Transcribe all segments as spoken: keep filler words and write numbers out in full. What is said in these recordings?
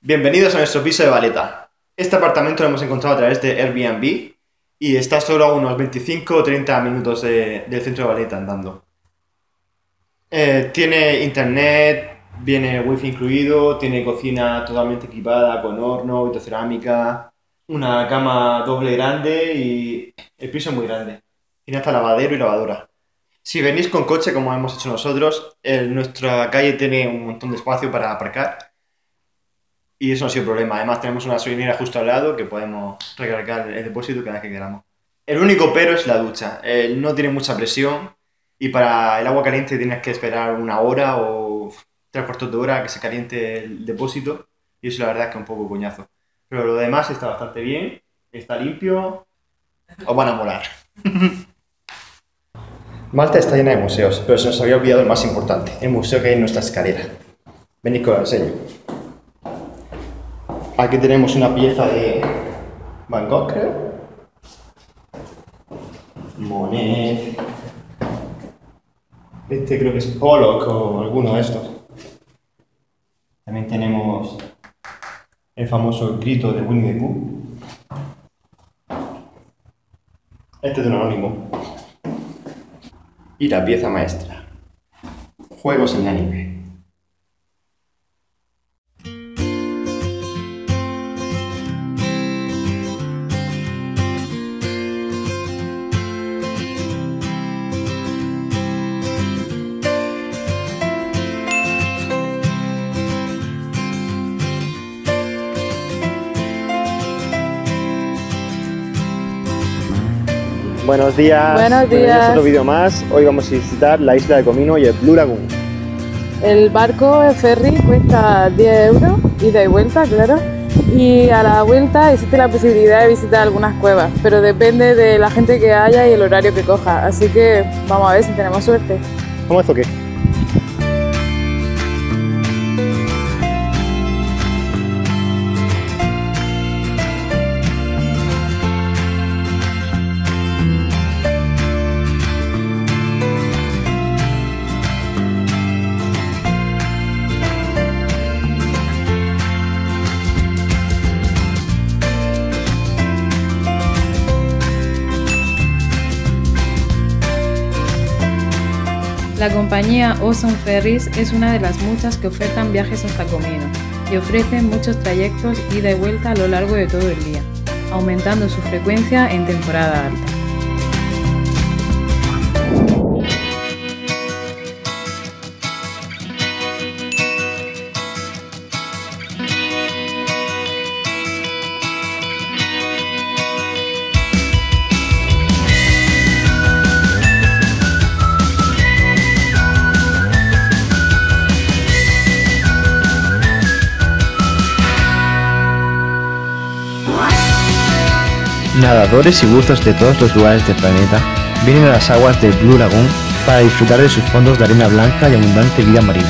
Bienvenidos a nuestro piso de Valeta. Este apartamento lo hemos encontrado a través de Airbnb y está solo a unos veinticinco o treinta minutos de- del centro de Valeta andando. Eh, tiene internet, viene wifi incluido, tiene cocina totalmente equipada con horno, vitrocerámica, una cama doble grande y el piso es muy grande. Tiene hasta lavadero y lavadora. Si venís con coche, como hemos hecho nosotros, eh, nuestra calle tiene un montón de espacio para aparcar y eso no ha sido problema. Además, tenemos una gasolinera justo al lado que podemos recargar el depósito cada vez que queramos. El único pero es la ducha. Eh, no tiene mucha presión y para el agua caliente tienes que esperar una hora o tres cuartos de hora a que se caliente el depósito y eso la verdad es que es un poco coñazo. Pero lo demás está bastante bien, está limpio, os van a molar. Malta está llena de museos, pero se nos había olvidado el más importante, el museo que hay en nuestra escalera. Venid que os lo enseño. Aquí tenemos una pieza de Van Gogh, creo. Monet. Este creo que es Pollock o alguno de estos. También tenemos el famoso grito de Winnie the Pooh. Este es de un anónimo. Y la pieza maestra. Juegos en anime. Buenos días. Buenos días. Bienvenidos a otro vídeo más. Hoy vamos a visitar la isla de Comino y el Blue Lagoon. El barco, el ferry, cuesta diez euros, ida y vuelta, claro. Y a la vuelta existe la posibilidad de visitar algunas cuevas, pero depende de la gente que haya y el horario que coja. Así que vamos a ver si tenemos suerte. ¿Cómo es o qué? La compañía Ocean Ferries es una de las muchas que ofertan viajes hasta Comino y ofrecen muchos trayectos ida y vuelta a lo largo de todo el día, aumentando su frecuencia en temporada alta. Nadadores y buzos de todos los lugares del planeta vienen a las aguas del Blue Lagoon para disfrutar de sus fondos de arena blanca y abundante vida marina.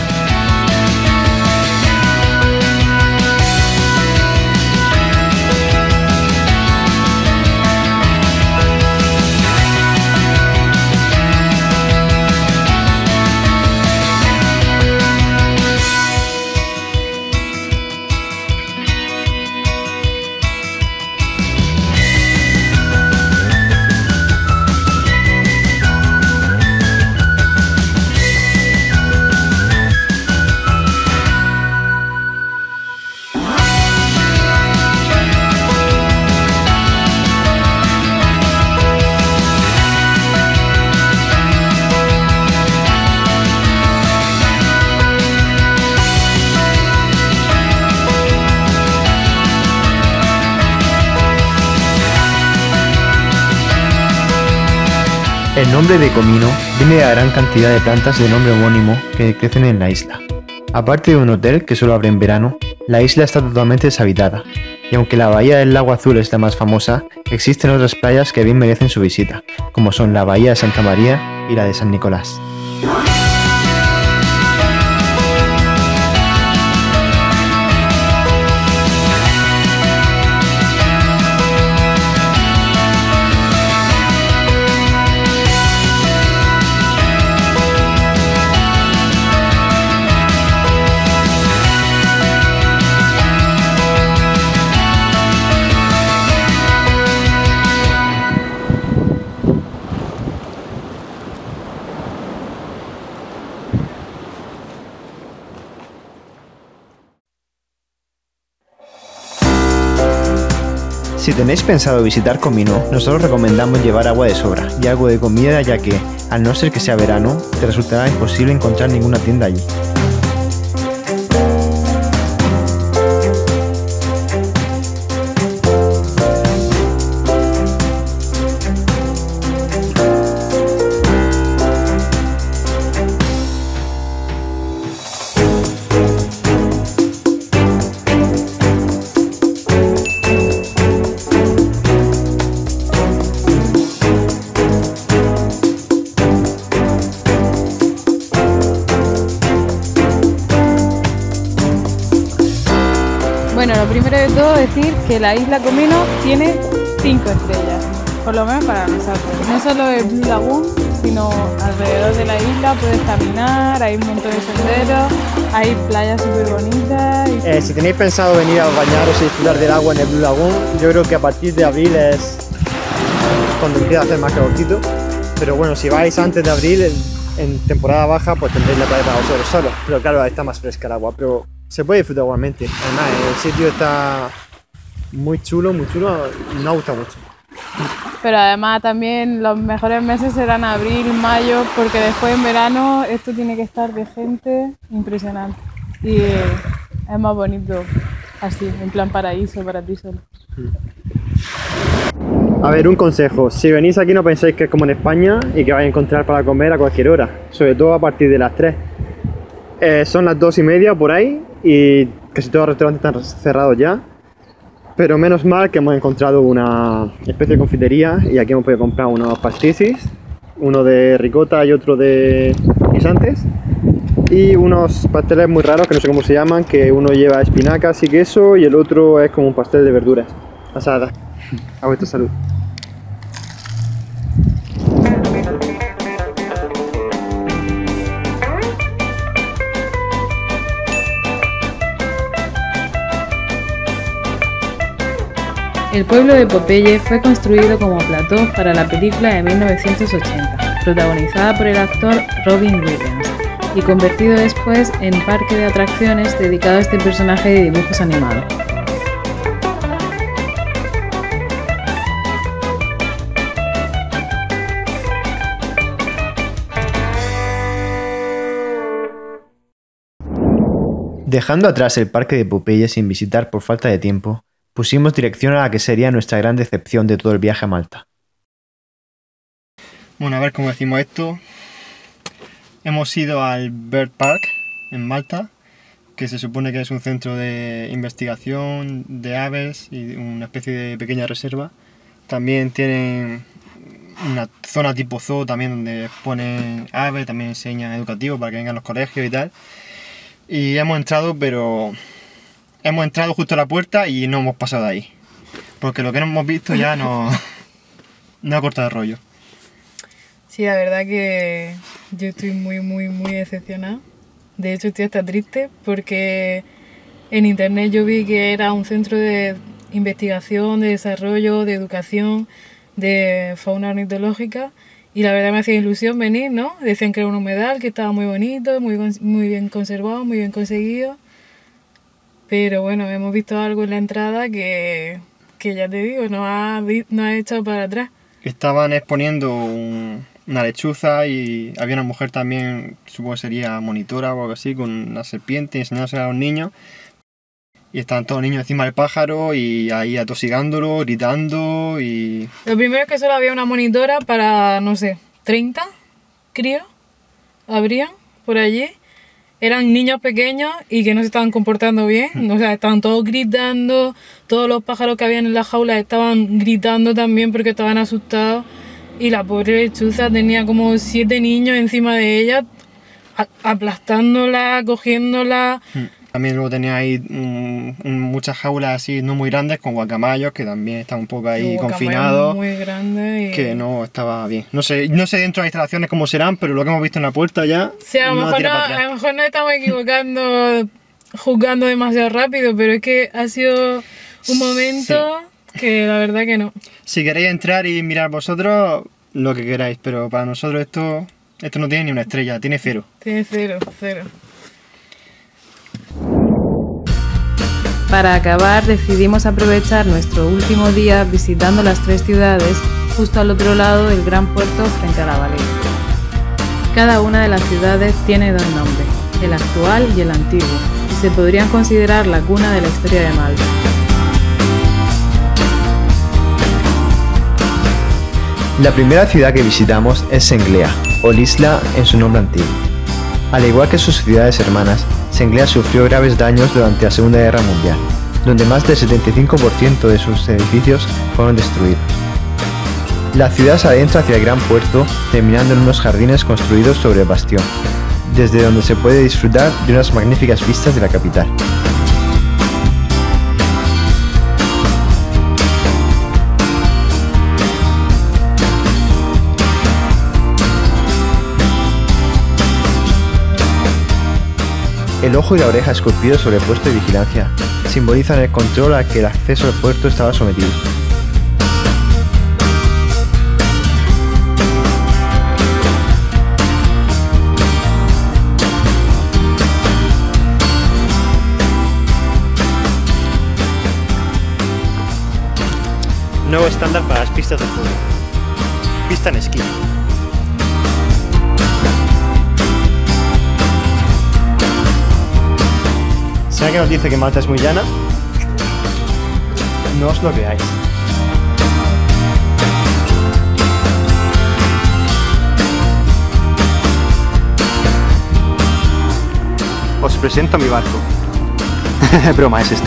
El nombre de Comino viene de la gran cantidad de plantas de nombre homónimo que crecen en la isla. Aparte de un hotel que solo abre en verano, la isla está totalmente deshabitada, y aunque la bahía del Lago Azul es la más famosa, existen otras playas que bien merecen su visita, como son la bahía de Santa María y la de San Nicolás. Si tenéis pensado visitar Comino, nosotros recomendamos llevar agua de sobra y algo de comida, ya que, al no ser que sea verano, te resultará imposible encontrar ninguna tienda allí. Bueno, lo primero de todo decir que la isla Comino tiene cinco estrellas, por lo menos para nosotros. No solo el Blue Lagoon, sino alrededor de la isla puedes caminar, hay un montón de senderos, hay playas súper bonitas. Y... Eh, si tenéis pensado venir a bañaros y disfrutar del agua en el Blue Lagoon, yo creo que a partir de abril es cuando empieza a hacer más calorcito. Pero bueno, si vais antes de abril, en, en temporada baja, pues tendréis la playa para vosotros solos. Pero claro, está más fresca el agua, pero se puede disfrutar igualmente. Además, el sitio está muy chulo, muy chulo, y nos gusta mucho. Pero además también los mejores meses serán abril, mayo, porque después en verano esto tiene que estar de gente impresionante. Y es más bonito así, en plan paraíso para ti solo. A ver, un consejo, si venís aquí no penséis que es como en España y que vais a encontrar para comer a cualquier hora, sobre todo a partir de las tres. Eh, son las dos y media por ahí y casi todos los restaurantes están cerrados ya, pero menos mal que hemos encontrado una especie de confitería y aquí hemos podido comprar unos pasticis, uno de ricota y otro de guisantes, y unos pasteles muy raros que no sé cómo se llaman, que uno lleva espinacas y queso y el otro es como un pastel de verduras asadas. A vuestra salud. El pueblo de Popeye fue construido como plató para la película de mil novecientos ochenta, protagonizada por el actor Robin Williams, y convertido después en parque de atracciones dedicado a este personaje de dibujos animados. Dejando atrás el parque de Popeye sin visitar por falta de tiempo, pusimos dirección a la que sería nuestra gran decepción de todo el viaje a Malta. Bueno, a ver cómo decimos esto. Hemos ido al Bird Park en Malta, que se supone que es un centro de investigación de aves y una especie de pequeña reserva. También tienen una zona tipo zoo también donde ponen aves, también enseñan educativo para que vengan a los colegios y tal. Y hemos entrado, pero hemos entrado justo a la puerta y no hemos pasado de ahí. Porque lo que no hemos visto ya no, no ha cortado el rollo. Sí, la verdad que yo estoy muy, muy, muy decepcionada. De hecho, estoy hasta triste porque en internet yo vi que era un centro de investigación, de desarrollo, de educación, de fauna ornitológica. Y la verdad me hacía ilusión venir, ¿no? Decían que era un humedal, que estaba muy bonito, muy, muy bien conservado, muy bien conseguido. Pero bueno, hemos visto algo en la entrada que, que ya te digo, nos ha, nos ha echado para atrás. Estaban exponiendo un, una lechuza y había una mujer también, supongo que sería monitora o algo así, con una serpiente enseñándosela a los niños. Y estaban todos los niños encima del pájaro y ahí atosigándolo, gritando y... Lo primero es que solo había una monitora para, no sé, treinta críos, habrían por allí. Eran niños pequeños y que no se estaban comportando bien, o sea, estaban todos gritando, todos los pájaros que habían en la jaula estaban gritando también porque estaban asustados. Y la pobre lechuza tenía como siete niños encima de ella, aplastándola, cogiéndola... También luego tenía ahí um, muchas jaulas así no muy grandes con guacamayos que también están un poco ahí confinados, muy grande y... que no estaba bien. No sé, no sé dentro de las instalaciones cómo serán, pero lo que hemos visto en la puerta ya... Sí, a lo, no mejor, no, a lo mejor nos estamos equivocando juzgando demasiado rápido, pero es que ha sido un momento sí. que la verdad que no. Si queréis entrar y mirar vosotros, lo que queráis, pero para nosotros esto, esto no tiene ni una estrella, tiene cero. Tiene cero, cero. Para acabar, decidimos aprovechar nuestro último día visitando las tres ciudades justo al otro lado del gran puerto frente a la bahía. Cada una de las ciudades tiene dos nombres, el actual y el antiguo, y se podrían considerar la cuna de la historia de Malta. La primera ciudad que visitamos es Senglea, o Lisla en su nombre antiguo. Al igual que sus ciudades hermanas, Senglea sufrió graves daños durante la Segunda Guerra Mundial, donde más del setenta y cinco por ciento de sus edificios fueron destruidos. La ciudad se adentra hacia el gran puerto, terminando en unos jardines construidos sobre el bastión, desde donde se puede disfrutar de unas magníficas vistas de la capital. El ojo y la oreja esculpidos sobre el puesto de vigilancia simbolizan el control al que el acceso al puerto estaba sometido. Nuevo estándar para las pistas de fútbol. Pista en esquí. ¿Sabe que nos dice que Malta es muy llana? No os lo creáis. Os presento mi barco. Broma, es este.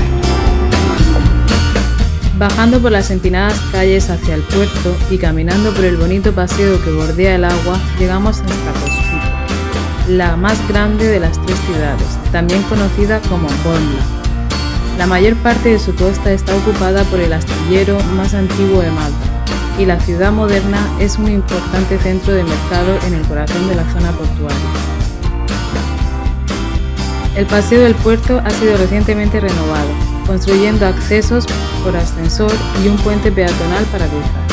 Bajando por las empinadas calles hacia el puerto y caminando por el bonito paseo que bordea el agua, llegamos hasta Cospito, la más grande de las tres ciudades, también conocida como Bormla. La mayor parte de su costa está ocupada por el astillero más antiguo de Malta, y la ciudad moderna es un importante centro de mercado en el corazón de la zona portuaria. El paseo del puerto ha sido recientemente renovado, construyendo accesos por ascensor y un puente peatonal para cruzar.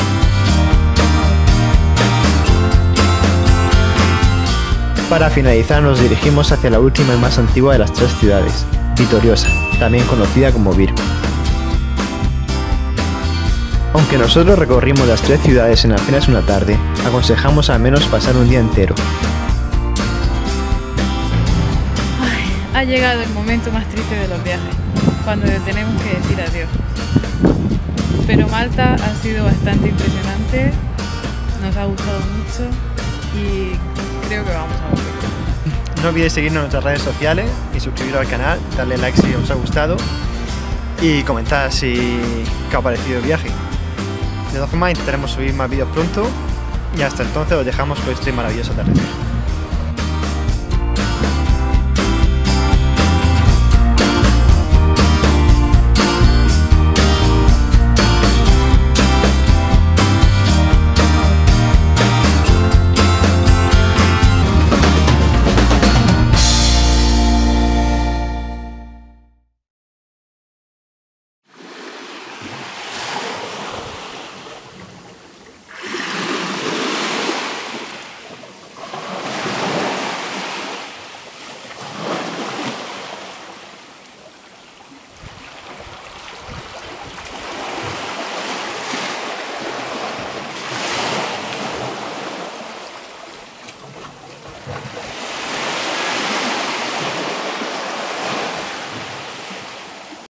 Para finalizar nos dirigimos hacia la última y más antigua de las tres ciudades, Vitoriosa, también conocida como Vir. Aunque nosotros recorrimos las tres ciudades en apenas una tarde, aconsejamos al menos pasar un día entero. Ay, ha llegado el momento más triste de los viajes, cuando tenemos que decir adiós. Pero Malta ha sido bastante impresionante, nos ha gustado mucho y creo que vamos a volver. No olvidéis seguirnos en nuestras redes sociales y suscribiros al canal, darle like si os ha gustado y comentar si qué os ha parecido el viaje. De todas formas intentaremos subir más vídeos pronto y hasta entonces os dejamos con este maravilloso atardecer.